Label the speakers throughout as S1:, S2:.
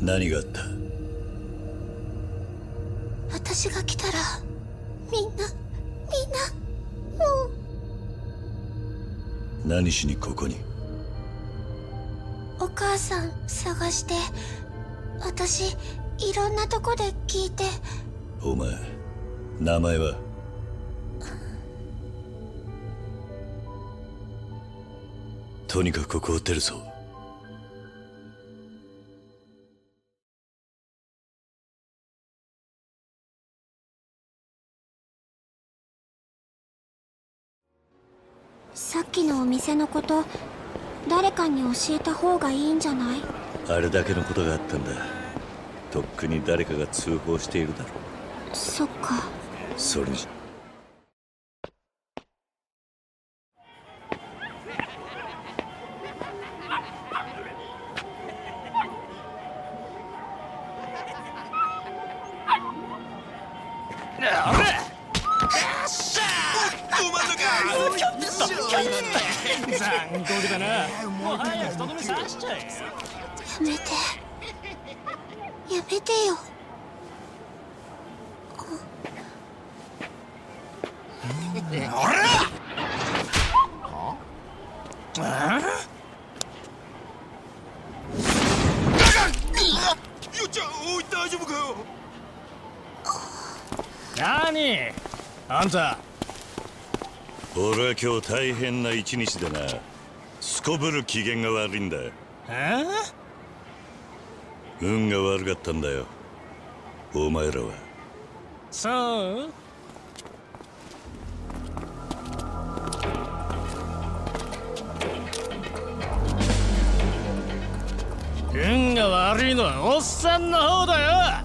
S1: 何があった？
S2: 私が来たらみんなもう。
S1: 何しにここに？
S2: お母さん探して、私いろんなとこで聞いて。
S1: お前、名前は？とにかくここを出るぞ。
S2: さっきのお店のこと、誰かに教えた方がいいんじゃない？
S1: あれだけのことがあったんだ。とっくに誰かが通報しているだろう。
S2: そっか。
S1: それに
S3: 残酷だな。もう早く人止めさしちゃえ。
S2: やめてよ。
S4: よっちゃん、おい、大丈夫かよ。
S3: 何あんた。
S1: 俺は今日大変な一日でな。すこぶる機嫌が悪いんだ。運が悪かったんだよ、お前らは。
S3: そう。運が悪いのはおっさんの方だよ。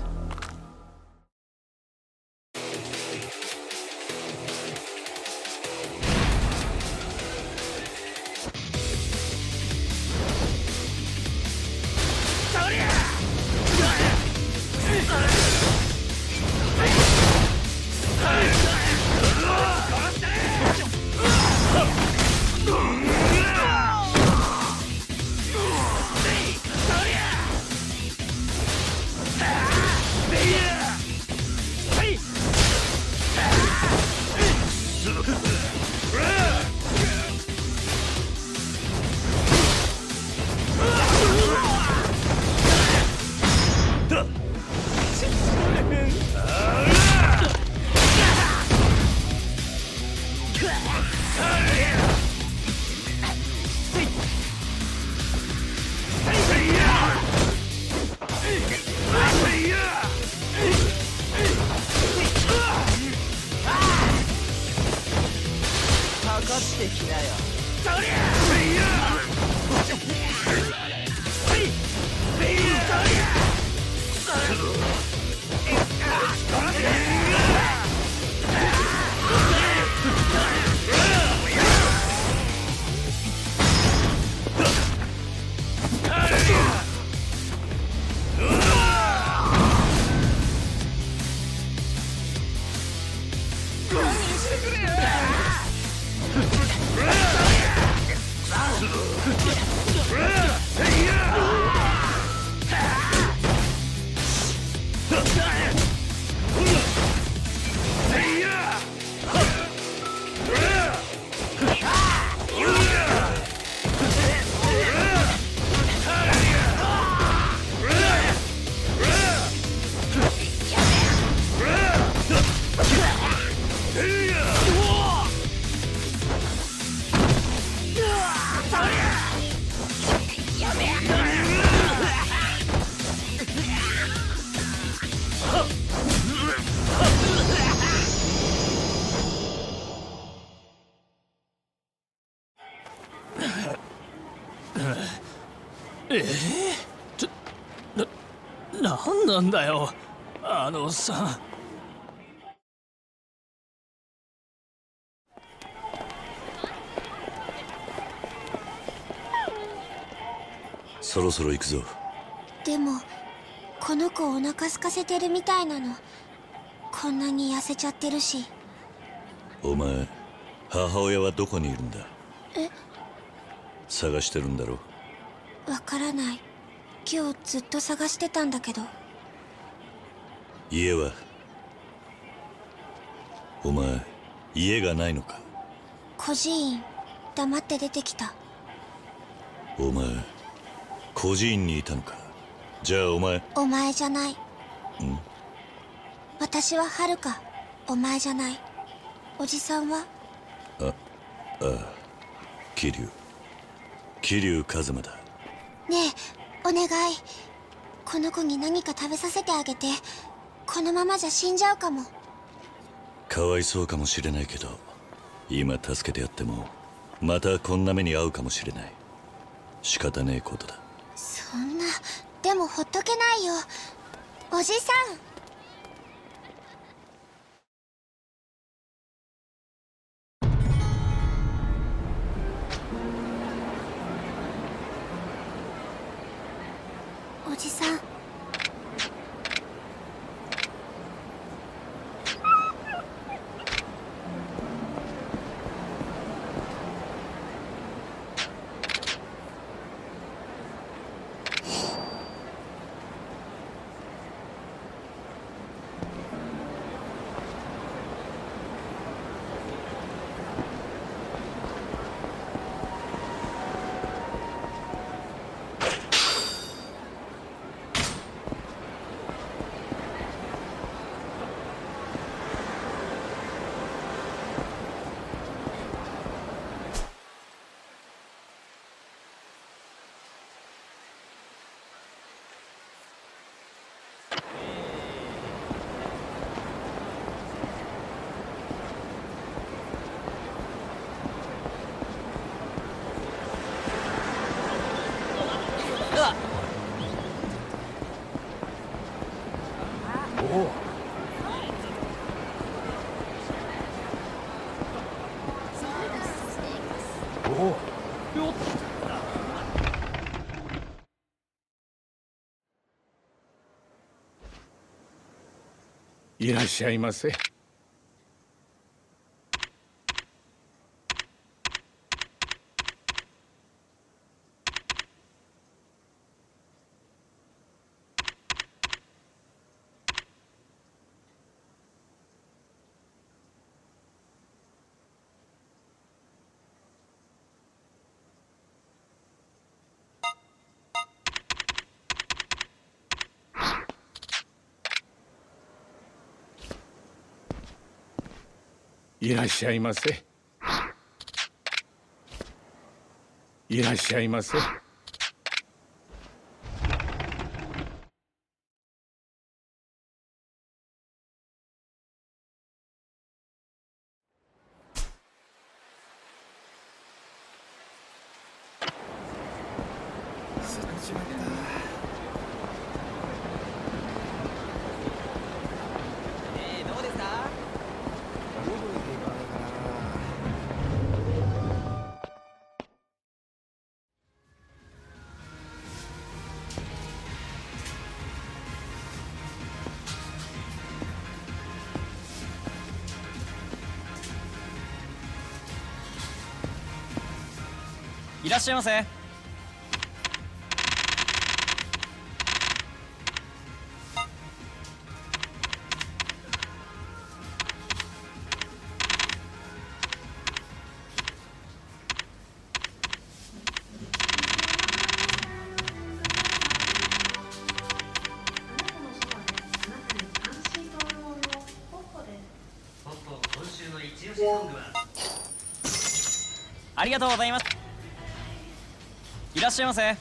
S3: なんなんだよ、あのおっさん。
S1: そろそろ行くぞ。
S2: でもこの子お腹空かせてるみたいなの。こんなに痩せちゃってるし。
S1: お前、母親はどこにいるんだ？
S2: え？
S1: 探してるんだろ？
S2: わからない。 今日ずっと探してたんだけど。
S1: 家は？お前家がないのか？
S2: 孤児院、黙って出てきた。
S1: お前孤児院にいたのか？じゃあお前。
S2: お前じゃない。
S1: ん？
S2: 私ははるか、お前じゃない。おじさんは？
S1: ああ、桐生一馬だ。
S2: ねえ、お願い。この子に何か食べさせてあげて。このままじゃ死んじゃうかも。
S1: かわいそうかもしれないけど、今助けてやってもまたこんな目に遭うかもしれない。仕方ねえことだ。
S2: そんな、でもほっとけないよ、おじさん。おじさん。
S3: いらっしゃいませ。いらっしゃいませ。いらっしゃいませ。
S5: どうですか？いらっしゃいませ。ありがとうございます。いらっしゃいませ。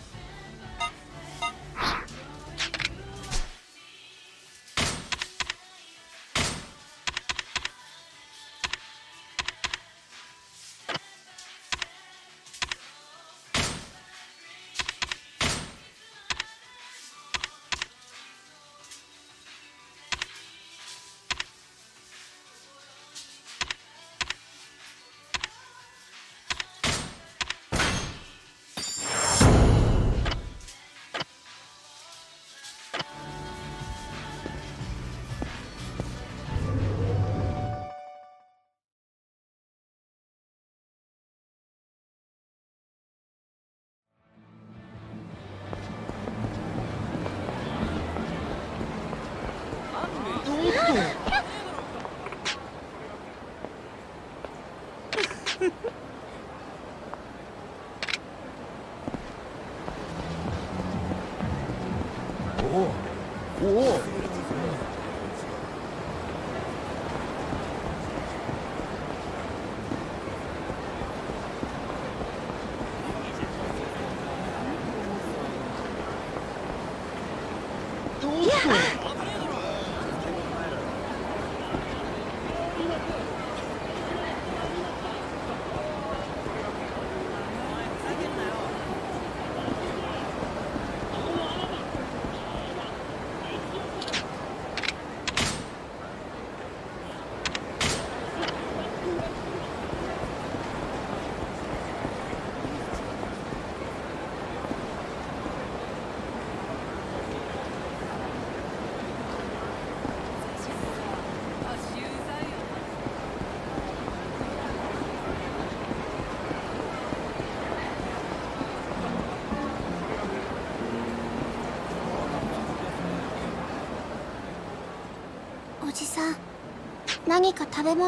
S2: おじさん、何か食べ物。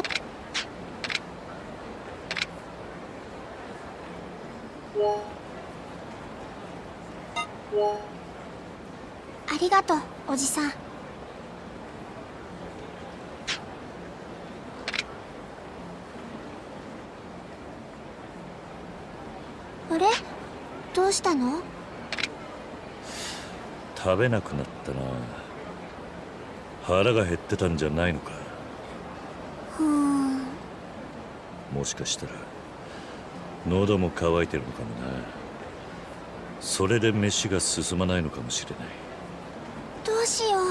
S2: ありがとう、おじさん。あれ？どうしたの？
S1: 食べなくなったな。腹が減ってたんじゃないのか。もしかしたら喉も渇いてるのかもな。それで飯が進まないのかもしれない。
S2: どうしよう。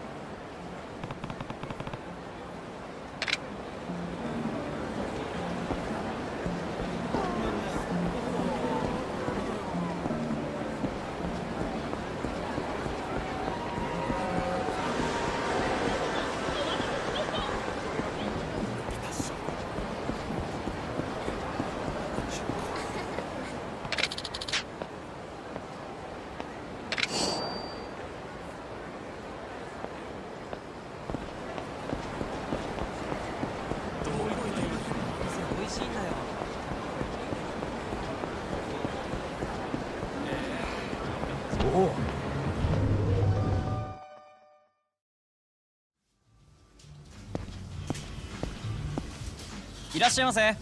S5: いらっしゃいませ。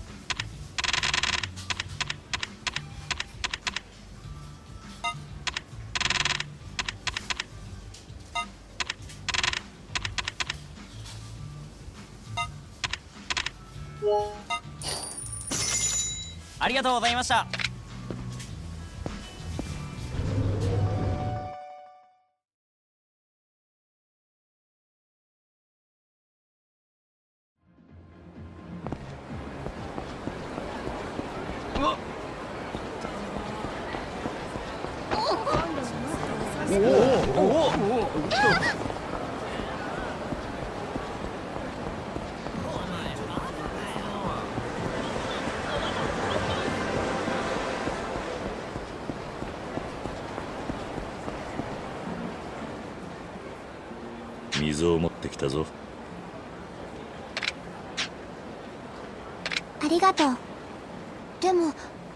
S5: ありがとうございました。
S1: 水を持ってきたぞ。
S2: ありがとう。でも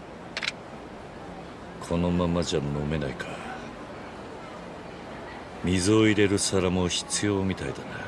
S1: このままじゃ飲めないか。水を入れる皿も必要みたいだな。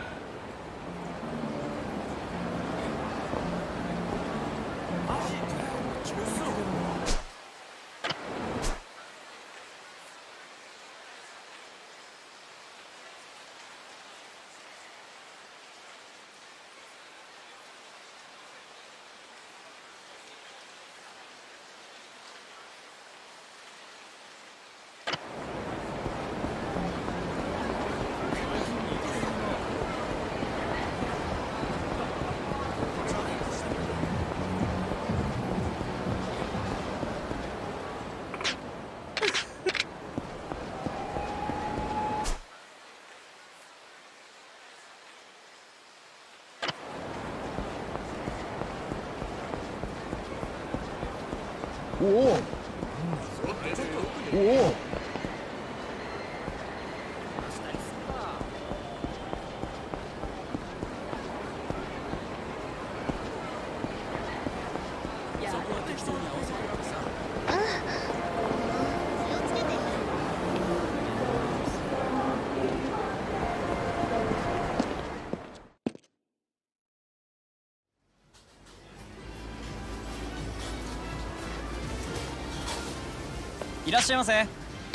S5: いらっしゃいませ。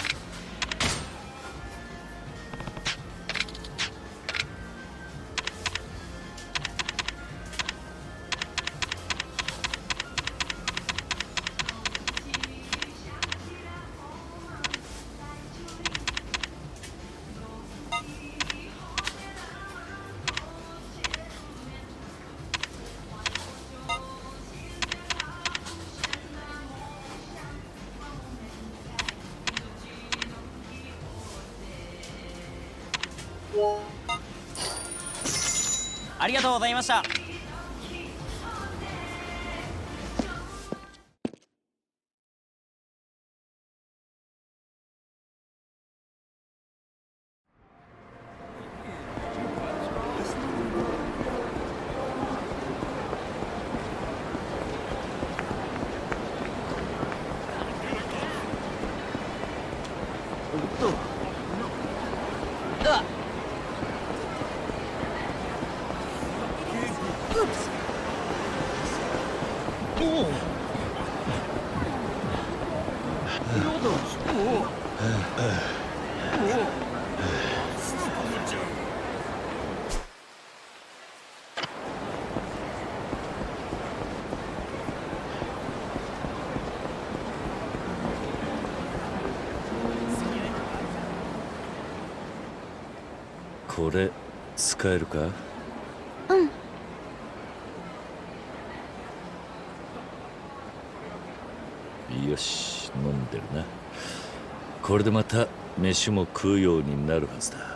S5: ありがとうございました。
S1: これ使えるか？よし、飲んでるな。これでまた飯も食うようになるはずだ。
S2: や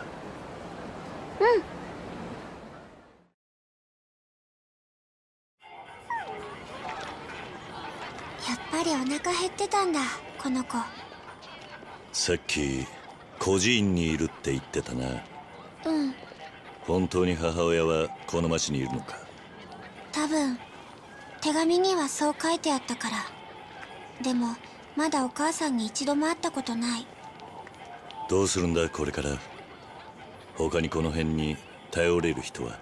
S2: っぱりお腹減ってたんだ、この子。
S1: さっき孤児院にいるって言ってたな。本当に母親はこの町にいるのか？
S2: 多分手紙にはそう書いてあったから。でもまだお母さんに一度も会ったことない。
S1: どうするんだこれから。他にこの辺に頼れる人は？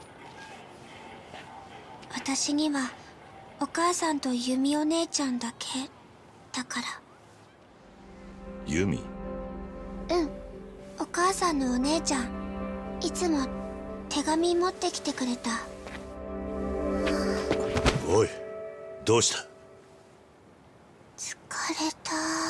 S2: 私にはお母さんとユミお姉ちゃんだけだから。
S1: ユミ？
S2: お母さんのお姉ちゃん、いつも手紙持ってきてくれた。
S1: おい、どうした？
S2: 疲れた。